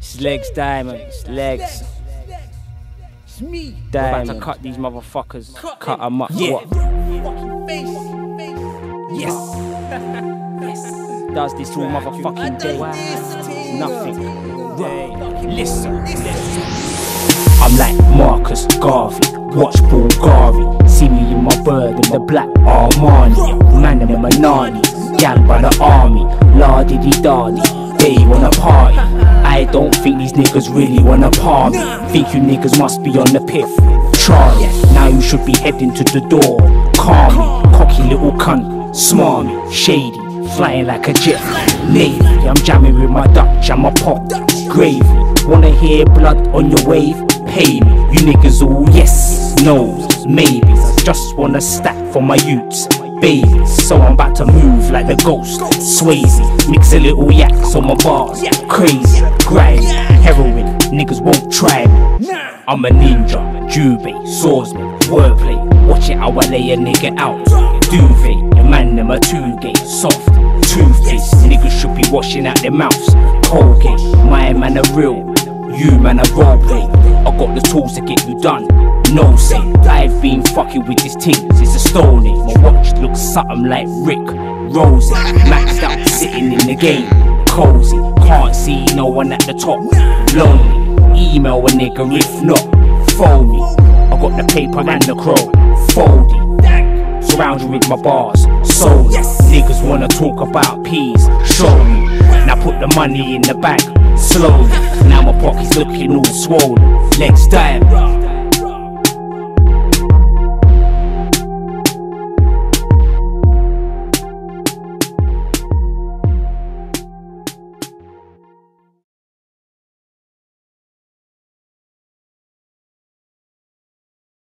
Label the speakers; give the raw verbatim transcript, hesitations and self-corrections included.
Speaker 1: It's Legz Diamond, it's Legz.
Speaker 2: It's me.
Speaker 1: Diamond. We're about to cut these motherfuckers. Cut, cut them up.
Speaker 2: Yeah.
Speaker 1: What?
Speaker 2: Fucking face. Yes.
Speaker 1: Yes. Does this all motherfucking day. Nothing.
Speaker 2: Right.
Speaker 1: Listen. I'm like Marcus Garvey. Watch Bulgari. See me in my bird and the black Armani. Man in the Manani. Gal by the army. La diddy dardy. They wanna party. I don't think these niggas really wanna party. Think you niggas must be on the piff. Charlie, now you should be heading to the door. Call me, cocky little cunt. Smarmy, shady, flying like a jet. Navy, I'm jamming with my Dutch and my pop. Gravy, wanna hear blood on your wave? Pay me, you niggas all yes, no's, maybes. I just wanna stack for my youths. Baby, so I'm about to move like the ghost. Swayze, mix a little yaks on my bars. Crazy, grime, heroin, niggas won't try me. I'm a ninja, Jubei, swordsman, wordplay. Watch it how I lay a nigga out. Duvet, your man them a two-gate, soft, toothpaste. Niggas should be washing out their mouths. Colgate, my man a real, you man a roleplay. I got the tools to get you done. No say, I've been fucking with this ting since the stone age. My watch looks something like Rick Rosie. Maxed out, sitting in the game. Cozy, can't see no one at the top. Lonely, email a nigga if not. Phone me, I got the paper and the crow. Foldy, surround you with my bars. Solely, niggas wanna talk about peas. Show me, now put the money in the bag. Slowly, now my pocket's looking all swollen. Legz Diamond.